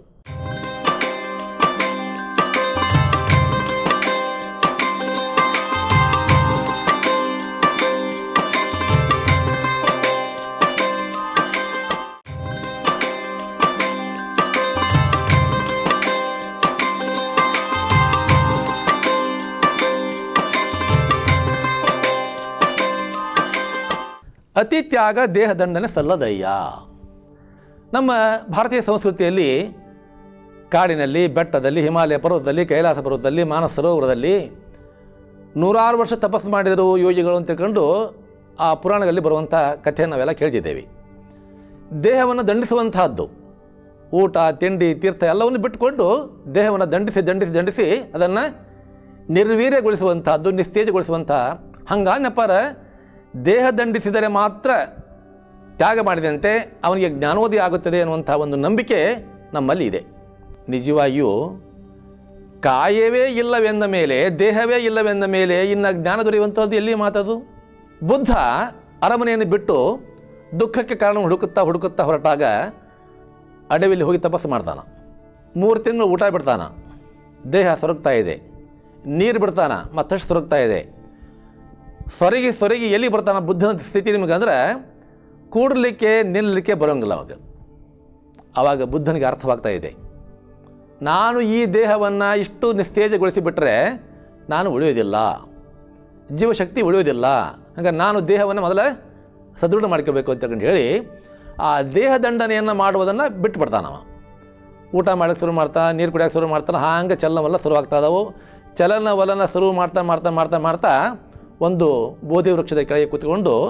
ಅತಿ ತ್ಯಾಗ ದೇಹದಂಡನೆ ಸಲ್ಲದಯ್ಯ. ನಮ್ಮ ಭಾರತೀಯ ಸಂಸ್ಕೃತಿಯಲ್ಲಿ ಕಾಡಿನಲ್ಲಿ, ಬೆಟ್ಟದಲ್ಲಿ, ಹಿಮಾಲಯ ಪರ್ವತದಲ್ಲಿ, ಕೈಲಾಸ ಪರ್ವತದಲ್ಲಿ, ಮಾನಸ ಸರೋವರದಲ್ಲಿ ನೂರಾರು ವರ್ಷ ತಪಸ್ಸು ಮಾಡಿದರು ಯೋಗಿಗಳು ಅಂತ ತಿಳ್ಕೊಂಡು ಆ ಪುರಾಣಗಳಲ್ಲಿ ಬರುವಂಥ ಕಥೆಯನ್ನು ನಾವೆಲ್ಲ ಕೇಳ್ತಿದ್ದೇವೆ. ದೇಹವನ್ನು ದಂಡಿಸುವಂತಹದ್ದು, ಊಟ ತಿಂಡಿ ತೀರ್ಥ ಎಲ್ಲವನ್ನು ಬಿಟ್ಟುಕೊಂಡು ದೇಹವನ್ನು ದಂಡಿಸಿ ದಂಡಿಸಿ ದಂಡಿಸಿ ಅದನ್ನು ನಿರ್ವೀರ್ಯಗೊಳಿಸುವಂತಹದ್ದು, ನಿಸ್ತೇಜಗೊಳಿಸುವಂಥ. ಹಂಗಾನಪ್ಪಾರ ದೇಹ ದಂಡಿಸಿದರೆ ಮಾತ್ರ ತ್ಯಾಗ ಮಾಡಿದಂತೆ ಅವನಿಗೆ ಜ್ಞಾನೋದಯ ಆಗುತ್ತದೆ ಅನ್ನುವಂಥ ಒಂದು ನಂಬಿಕೆ ನಮ್ಮಲ್ಲಿ ಇದೆ. ನಿಜವಾಗಿಯೂ ಕಾಯವೇ ಇಲ್ಲವೆಂದ ಮೇಲೆ, ದೇಹವೇ ಇಲ್ಲವೆಂದ ಮೇಲೆ ಇನ್ನು ಜ್ಞಾನ ದೊರೆಯುವಂಥದ್ದು ಎಲ್ಲಿ ಮಾತದು? ಬುದ್ಧ ಅರಮನೆಯನ್ನು ಬಿಟ್ಟು ದುಃಖಕ್ಕೆ ಕಾರಣ ಹುಡುಕುತ್ತಾ ಹುಡುಕುತ್ತಾ ಹೊರಟಾಗ ಅಡವಿಯಲ್ಲಿ ಹೋಗಿ ತಪಸ್ಸು ಮಾಡ್ತಾನೆ. ಮೂರು ತಿಂಗಳು ಊಟ ಬಿಡ್ತಾನ, ದೇಹ ಸೊರಗ್ತಾ ಇದೆ. ನೀರು ಬಿಡ್ತಾನ, ಮತ್ತಷ್ಟು ಸೊರಗ್ತಾ ಇದೆ. ಸೊರಗಿ ಸೊರಗಿ ಎಲ್ಲಿ ಬರ್ತಾನೆ ಬುದ್ಧನ ಸ್ಥಿತಿ ನಿಮಗಂದ್ರೆ ಕೂಡಲಿಕ್ಕೆ ನಿಲ್ಲಲಿಕ್ಕೆ ಬರೋಂಗಿಲ್ಲ. ಅವಾಗ ಆವಾಗ ಬುದ್ಧನಿಗೆ ಅರ್ಥವಾಗ್ತಾ ಇದೆ, ನಾನು ಈ ದೇಹವನ್ನು ಇಷ್ಟು ನಿಸ್ತೇಜಗೊಳಿಸಿ ಬಿಟ್ಟರೆ ನಾನು ಉಳಿಯೋದಿಲ್ಲ, ಜೀವಶಕ್ತಿ ಉಳಿಯೋದಿಲ್ಲ. ಹಾಗೆ ನಾನು ದೇಹವನ್ನು ಮೊದಲ ಸದೃಢ ಮಾಡ್ಕೋಬೇಕು ಅಂತಕೊಂಡು ಹೇಳಿ ಆ ದೇಹದಂಡನೆಯನ್ನು ಮಾಡುವುದನ್ನು ಬಿಟ್ಟು ಬಿಡ್ತಾನವ. ಊಟ ಮಾಡೋಕ್ಕೆ ಶುರು ಮಾಡ್ತಾನೆ, ನೀರು ಕುಡಿಯೋಕ್ಕೆ ಶುರು ಮಾಡ್ತಾನೆ. ಹಾಗೆ ಚಲನವಲ್ಲ ಶುರುವಾಗ್ತಾ ಇದಾವೆ. ಚಲನವಲನ ಶುರು ಮಾಡ್ತಾ ಮಾಡ್ತಾ ಮಾಡ್ತಾ ಮಾಡ್ತಾ ಒಂದು ಬೋಧಿ ವೃಕ್ಷದ ಕೆಳಗೆ ಕೂತ್ಕೊಂಡು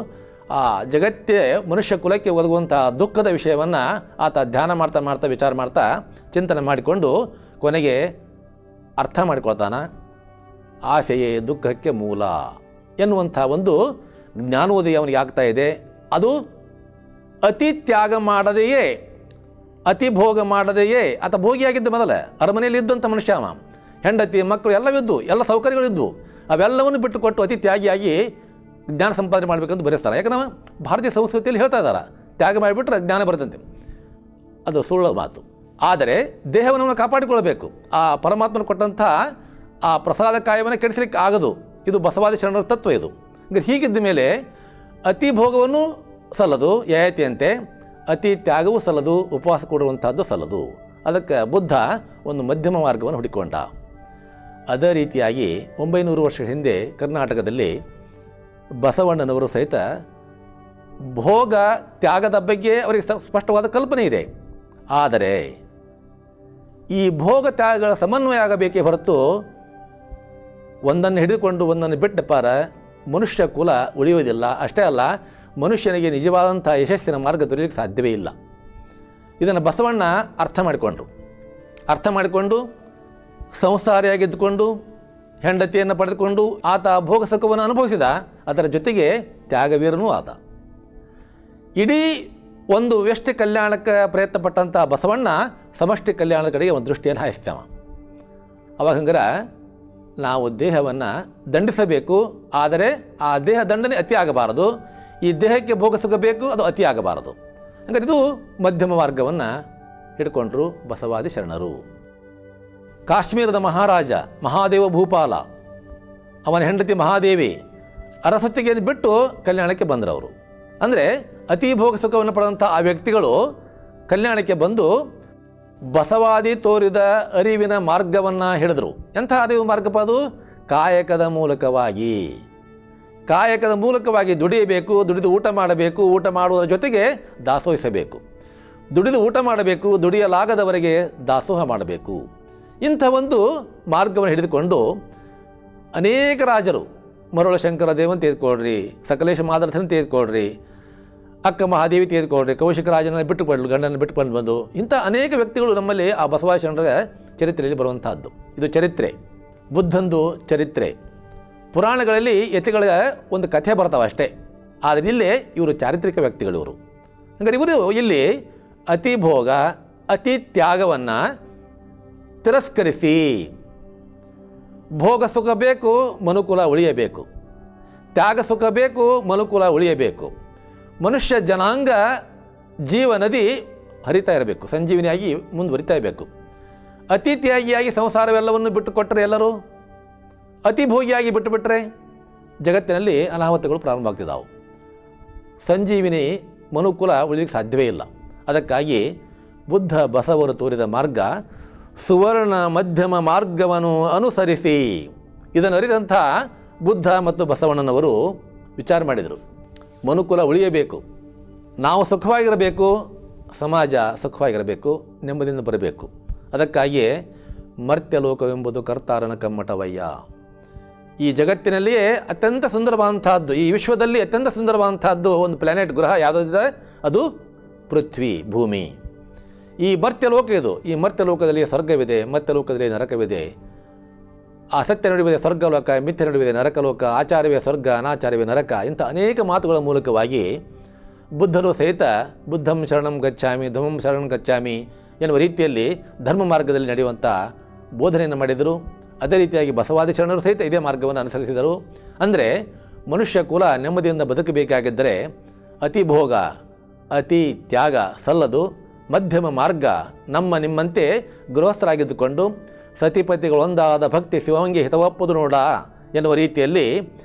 ಆ ಜಗತ್ತೇ ಮನುಷ್ಯ ಕುಲಕ್ಕೆ ಒದಗುವಂಥ ದುಃಖದ ವಿಷಯವನ್ನು ಆತ ಧ್ಯಾನ ಮಾಡ್ತಾ ಮಾಡ್ತಾ ವಿಚಾರ ಮಾಡ್ತಾ ಚಿಂತನೆ ಮಾಡಿಕೊಂಡು ಕೊನೆಗೆ ಅರ್ಥ ಮಾಡಿಕೊಳ್ತಾನೆ. ಆಸೆಯೇ ದುಃಖಕ್ಕೆ ಮೂಲ ಎನ್ನುವಂಥ ಒಂದು ಜ್ಞಾನೋದಯ ಅವನಿಗೆ ಆಗ್ತಾ ಇದೆ. ಅದು ಅತಿ ತ್ಯಾಗ ಮಾಡದೆಯೇ, ಅತಿ ಭೋಗ ಮಾಡದೆಯೇ. ಆತ ಭೋಗಿಯಾಗಿದ್ದ ಮೊದಲ ಅರಮನೆಯಲ್ಲಿ ಇದ್ದಂಥ ಮನುಷ್ಯ ಅವ. ಹೆಂಡತಿ ಮಕ್ಕಳು ಎಲ್ಲವಿದ್ದು, ಎಲ್ಲ ಸೌಕರ್ಯಗಳಿದ್ದು, ಅವೆಲ್ಲವನ್ನು ಬಿಟ್ಟುಕೊಟ್ಟು ಅತಿ ತ್ಯಾಗಿಯಾಗಿ ಜ್ಞಾನ ಸಂಪಾದನೆ ಮಾಡಬೇಕಂತ ಬರೆಸ್ತಾರೆ. ಯಾಕಂದ್ರೆ ಭಾರತೀಯ ಸಂಸ್ಕೃತಿಯಲ್ಲಿ ಹೇಳ್ತಾ ಇದ್ದಾರೆ, ತ್ಯಾಗ ಮಾಡಿಬಿಟ್ರೆ ಜ್ಞಾನ ಬರ್ತಂತೆ. ಅದು ಸುಳ್ಳು ಮಾತು. ಆದರೆ ದೇಹವನ್ನು ಕಾಪಾಡಿಕೊಳ್ಳಬೇಕು. ಆ ಪರಮಾತ್ಮನ ಕೊಟ್ಟಂಥ ಆ ಪ್ರಸಾದ ಕಾಯವನ್ನು ಕೆಡಿಸಲಿಕ್ಕೆ ಆಗದು. ಇದು ಬಸವಾದಿ ಶರಣರ ತತ್ವ. ಇದು ಹೀಗಿದ್ದ ಮೇಲೆ ಅತಿ ಭೋಗವನ್ನು ಸಲ್ಲದು ಯಯತಿಯಂತೆ, ಅತಿ ತ್ಯಾಗವೂ ಸಲ್ಲದು, ಉಪವಾಸ ಕೊಡುವಂಥದ್ದು ಸಲ್ಲದು. ಅದಕ್ಕೆ ಬುದ್ಧ ಒಂದು ಮಧ್ಯಮ ಮಾರ್ಗವನ್ನು ಹುಡುಕೊಂಡ. ಅದೇ ರೀತಿಯಾಗಿ ಒಂಬೈನೂರು ವರ್ಷ ಹಿಂದೆ ಕರ್ನಾಟಕದಲ್ಲಿ ಬಸವಣ್ಣನವರು ಸಹಿತ ಭೋಗ ತ್ಯಾಗದ ಬಗ್ಗೆ ಅವರಿಗೆ ಸ್ಪಷ್ಟವಾದ ಕಲ್ಪನೆ ಇದೆ. ಆದರೆ ಈ ಭೋಗ ತ್ಯಾಗಗಳ ಸಮನ್ವಯ ಆಗಬೇಕೇ ಹೊರತು ಒಂದನ್ನು ಹಿಡಿದುಕೊಂಡು ಒಂದನ್ನು ಬಿಟ್ಟ ಪಾರ ಮನುಷ್ಯ ಕುಲ ಉಳಿಯುವುದಿಲ್ಲ. ಅಷ್ಟೇ ಅಲ್ಲ, ಮನುಷ್ಯನಿಗೆ ನಿಜವಾದಂಥ ಯಶಸ್ಸಿನ ಮಾರ್ಗ ದೊರೆಯಲಿಕ್ಕೆ ಸಾಧ್ಯವೇ ಇಲ್ಲ. ಇದನ್ನು ಬಸವಣ್ಣ ಅರ್ಥ ಮಾಡಿಕೊಂಡ್ರು. ಅರ್ಥ ಮಾಡಿಕೊಂಡು ಸಂಸಾರಿಯಾಗಿದ್ದುಕೊಂಡು ಹೆಂಡತಿಯನ್ನು ಪಡೆದುಕೊಂಡು ಆತ ಭೋಗ ಸುಖವನ್ನು ಅನುಭವಿಸಿದ. ಅದರ ಜೊತೆಗೆ ತ್ಯಾಗವೀರನೂ ಆದ. ಇಡೀ ಒಂದು ವ್ಯಷ್ಟಿ ಕಲ್ಯಾಣಕ್ಕೆ ಪ್ರಯತ್ನಪಟ್ಟಂಥ ಬಸವಣ್ಣ ಸಮಷ್ಟಿ ಕಲ್ಯಾಣದ ಕಡೆಗೆ ಒಂದು ದೃಷ್ಟಿಯನ್ನು ಹಾಯಿಸ್ತಾವ. ಅವಾಗ ಹಂಗಾರೆ ನಾವು ದೇಹವನ್ನು ದಂಡಿಸಬೇಕು, ಆದರೆ ಆ ದೇಹ ದಂಡನೆ ಅತಿ ಆಗಬಾರದು. ಈ ದೇಹಕ್ಕೆ ಭೋಗ ಸಿಗಬೇಕು, ಅದು ಅತಿ ಆಗಬಾರದು. ಹಂಗಾರೆ ಇದು ಮಧ್ಯಮ ಮಾರ್ಗವನ್ನು ಹಿಡ್ಕೊಂಡ್ರು ಬಸವಾದಿ ಶರಣರು. ಕಾಶ್ಮೀರದ ಮಹಾರಾಜ ಮಹಾದೇವ ಭೂಪಾಲ, ಅವನ ಹೆಂಡತಿ ಮಹಾದೇವಿ ಅರಸೊತ್ತಿಗೆಯನ್ನು ಬಿಟ್ಟು ಕಲ್ಯಾಣಕ್ಕೆ ಬಂದರವರು. ಅಂದರೆ ಅತಿ ಭೋಗ ಸುಖವನ್ನು ಪಡೆದಂಥ ಆ ವ್ಯಕ್ತಿಗಳು ಕಲ್ಯಾಣಕ್ಕೆ ಬಂದು ಬಸವಾದಿ ತೋರಿದ ಅರಿವಿನ ಮಾರ್ಗವನ್ನು ಹಿಡಿದ್ರು. ಎಂಥ ಅರಿವು ಮಾರ್ಗಪ್ಪ ಅದು? ಕಾಯಕದ ಮೂಲಕವಾಗಿ. ಕಾಯಕದ ಮೂಲಕವಾಗಿ ದುಡಿಯಬೇಕು, ದುಡಿದು ಊಟ ಮಾಡಬೇಕು, ಊಟ ಮಾಡುವುದರ ಜೊತೆಗೆ ದಾಸೋಹಿಸಬೇಕು. ದುಡಿದು ಊಟ ಮಾಡಬೇಕು, ದುಡಿಯಲಾಗದವರಿಗೆ ದಾಸೋಹ ಮಾಡಬೇಕು. ಇಂಥ ಒಂದು ಮಾರ್ಗವನ್ನು ಹಿಡಿದುಕೊಂಡು ಅನೇಕ ರಾಜರು, ಮರುಳ ಶಂಕರ ದೇವನ್ ತೆಗೆದುಕೊಳ್ರಿ, ಸಕಲೇಶ ಮಾದರಸನ ತೆಗೆದುಕೊಳ್ರಿ, ಅಕ್ಕ ಮಹಾದೇವಿ ತೆಗೆದುಕೊಳ್ರಿ, ಕೌಶಿಕ ರಾಜನ ಬಿಟ್ಟುಕೊಂಡು ಗಂಡನ ಬಿಟ್ಟುಕೊಂಡು ಬಂದು ಇಂಥ ಅನೇಕ ವ್ಯಕ್ತಿಗಳು ನಮ್ಮಲ್ಲಿ ಆ ಬಸವಾಶರಣರ ಚರಿತ್ರೆಯಲ್ಲಿ ಬರುವಂತಹದ್ದು. ಇದು ಚರಿತ್ರೆ, ಬುದ್ಧಂದು ಚರಿತ್ರೆ. ಪುರಾಣಗಳಲ್ಲಿ ಯತಿಗಳ ಒಂದು ಕಥೆ ಬರ್ತಾವೆ ಅಷ್ಟೇ. ಆದರೆ ಇಲ್ಲೇ ಇವರು ಚಾರಿತ್ರಿಕ ವ್ಯಕ್ತಿಗಳು. ಇವರು ಹಂಗಾರೆ ಇವರು ಇಲ್ಲಿ ಅತಿ ಭೋಗ ಅತಿ ತ್ಯಾಗವನ್ನು ತಿರಸ್ಕರಿಸಿ, ಭೋಗ ಸುಖ ಬೇಕು, ಮನುಕುಲ ಉಳಿಯಬೇಕು, ತ್ಯಾಗ ಸುಖ ಬೇಕು, ಮನುಕುಲ ಉಳಿಯಬೇಕು. ಮನುಷ್ಯ ಜನಾಂಗ ಜೀವ ನದಿ ಹರಿತಾ ಇರಬೇಕು, ಸಂಜೀವಿನಿಯಾಗಿ ಮುಂದುವರಿತಾ ಇರಬೇಕು. ಅತಿ ತ್ಯಾಗಿಯಾಗಿ ಸಂಸಾರವೆಲ್ಲವನ್ನು ಬಿಟ್ಟುಕೊಟ್ಟರೆ ಎಲ್ಲರೂ, ಅತಿ ಭೋಗಿಯಾಗಿ ಬಿಟ್ಟುಬಿಟ್ರೆ ಜಗತ್ತಿನಲ್ಲಿ ಅನಾಹುತಗಳು ಪ್ರಾರಂಭ ಆಗ್ತಿದ್ದಾವೆ. ಸಂಜೀವಿನಿ ಮನುಕುಲ ಉಳಿಲಿಕ್ಕೆ ಸಾಧ್ಯವೇ ಇಲ್ಲ. ಅದಕ್ಕಾಗಿ ಬುದ್ಧ ಬಸವರು ತೋರಿದ ಮಾರ್ಗ ಸುವರ್ಣ ಮಧ್ಯಮ ಮಾರ್ಗವನ್ನು ಅನುಸರಿಸಿ. ಇದನ್ನು ಅರಿದಂಥ ಬುದ್ಧ ಮತ್ತು ಬಸವಣ್ಣನವರು ವಿಚಾರ ಮಾಡಿದರು, ಮನುಕುಲ ಉಳಿಯಬೇಕು, ನಾವು ಸುಖವಾಗಿರಬೇಕು, ಸಮಾಜ ಸುಖವಾಗಿರಬೇಕು, ನೆಮ್ಮದಿಯಿಂದ ಬರಬೇಕು. ಅದಕ್ಕಾಗಿಯೇ ಮರ್ತ್ಯಲೋಕವೆಂಬುದು ಕರ್ತಾರನ ಕಮ್ಮಟವಯ್ಯ. ಈ ಜಗತ್ತಿನಲ್ಲಿಯೇ ಅತ್ಯಂತ ಸುಂದರವಾದಂಥದ್ದು, ಈ ವಿಶ್ವದಲ್ಲಿ ಅತ್ಯಂತ ಸುಂದರವಾದಂಥದ್ದು ಒಂದು ಪ್ಲಾನೆಟ್ ಗ್ರಹ ಯಾವುದಿದೆ, ಅದು ಪೃಥ್ವಿ, ಭೂಮಿ. ಈ ಮರ್ತ್ಯಲೋಕ ಇದು. ಈ ಮರ್ತ್ಯಲೋಕದಲ್ಲಿ ಸ್ವರ್ಗವಿದೆ, ಮರ್ತ್ಯಲೋಕದಲ್ಲಿ ನರಕವಿದೆ. ಅಸತ್ಯ ನಡುವಿದೆ ಸ್ವರ್ಗಲೋಕ, ಮಿಥ್ಯ ನಡುವಿದೆ ನರಕಲೋಕ, ಆಚಾರ್ಯವೇ ಸ್ವರ್ಗ, ಅನಾಚಾರ್ಯವೇ ನರಕ. ಇಂಥ ಅನೇಕ ಮಾತುಗಳ ಮೂಲಕವಾಗಿ ಬುದ್ಧರು ಸಹಿತ ಬುದ್ಧಂ ಶರಣಂ ಗಚ್ಚಾಮಿ ಧಮ್ಮಂ ಶರಣಂ ಗಚ್ಚಾಮಿ ಎನ್ನುವ ರೀತಿಯಲ್ಲಿ ಧರ್ಮ ಮಾರ್ಗದಲ್ಲಿ ನಡೆಯುವಂಥ ಬೋಧನೆಯನ್ನು ಮಾಡಿದರು. ಅದೇ ರೀತಿಯಾಗಿ ಬಸವಾದಿ ಶರಣರು ಸಹಿತ ಇದೇ ಮಾರ್ಗವನ್ನು ಅನುಸರಿಸಿದರು. ಅಂದರೆ ಮನುಷ್ಯ ಕುಲ ನೆಮ್ಮದಿಯಿಂದ ಬದುಕಬೇಕಾಗಿದ್ದರೆ ಅತಿ ಭೋಗ ಅತಿ ತ್ಯಾಗ ಸಲ್ಲದು. ಮಧ್ಯಮ ಮಾರ್ಗ ನಮ್ಮ ನಿಮ್ಮಂತೆ ಗೃಹಸ್ಥರಾಗಿದ್ದುಕೊಂಡು ಸತಿಪತಿಗಳೊಂದಾದ ಭಕ್ತಿ ಶಿವಂಗಿ ಹಿತವಪ್ಪದು ನೋಡ ಎನ್ನುವ ರೀತಿಯಲ್ಲಿ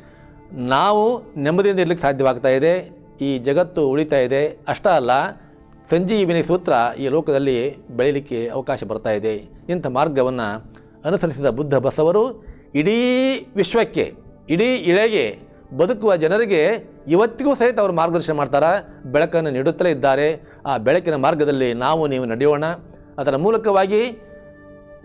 ನಾವು ನೆಮ್ಮದಿಯಿಂದ ಇರಲಿಕ್ಕೆ ಸಾಧ್ಯವಾಗ್ತಾ ಇದೆ. ಈ ಜಗತ್ತು ಉಳಿತಾ ಇದೆ. ಅಷ್ಟೇ ಅಲ್ಲ, ಸಂಜೀವಿನಿ ಸೂತ್ರ ಈ ಲೋಕದಲ್ಲಿ ಬೆಳೀಲಿಕ್ಕೆ ಅವಕಾಶ ಬರ್ತಾ ಇದೆ. ಇಂಥ ಮಾರ್ಗವನ್ನು ಅನುಸರಿಸಿದ ಬುದ್ಧ ಬಸವರು ಇಡೀ ವಿಶ್ವಕ್ಕೆ, ಇಡೀ ಇಳೆಗೆ, ಬದುಕುವ ಜನರಿಗೆ ಇವತ್ತಿಗೂ ಸಹಿತ ಅವರು ಮಾರ್ಗದರ್ಶನ ಮಾಡ್ತಾರೆ, ಬೆಳಕನ್ನು ನೀಡುತ್ತಲೇ ಇದ್ದಾರೆ. ಆ ಬೆಳಕಿನ ಮಾರ್ಗದಲ್ಲಿ ನಾವು ನೀವು ನಡೆಯೋಣ. ಅದರ ಮೂಲಕವಾಗಿ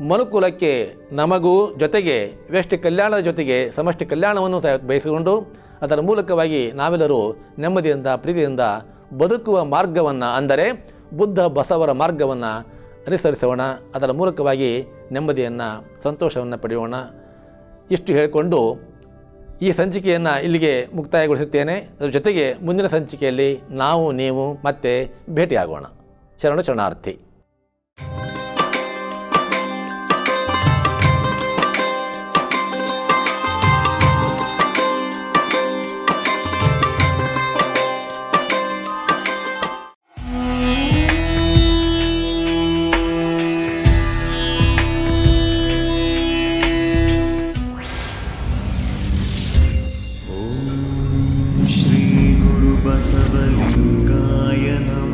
ಮನುಕುಲಕ್ಕೆ ನಮಗೂ ಜೊತೆಗೆ ವ್ಯಷ್ಟಿ ಕಲ್ಯಾಣದ ಜೊತೆಗೆ ಸಮಷ್ಟಿ ಕಲ್ಯಾಣವನ್ನು ಬಯಸಿಕೊಂಡು ಅದರ ಮೂಲಕವಾಗಿ ನಾವೆಲ್ಲರೂ ನೆಮ್ಮದಿಯಿಂದ ಪ್ರೀತಿಯಿಂದ ಬದುಕುವ ಮಾರ್ಗವನ್ನು, ಅಂದರೆ ಬುದ್ಧ ಬಸವರ ಮಾರ್ಗವನ್ನು ಅನುಸರಿಸೋಣ. ಅದರ ಮೂಲಕವಾಗಿ ನೆಮ್ಮದಿಯನ್ನು, ಸಂತೋಷವನ್ನು ಪಡೆಯೋಣ. ಇಷ್ಟು ಹೇಳಿಕೊಂಡು ಈ ಸಂಚಿಕೆಯನ್ನು ಇಲ್ಲಿಗೆ ಮುಕ್ತಾಯಗೊಳಿಸುತ್ತೇನೆ. ಅದರ ಜೊತೆಗೆ ಮುಂದಿನ ಸಂಚಿಕೆಯಲ್ಲಿ ನಾವು ನೀವು ಮತ್ತೆ ಭೇಟಿಯಾಗೋಣ. ಶರಣ ಶರಣಾರ್ಥಿ. बसवलिंगाय नमः।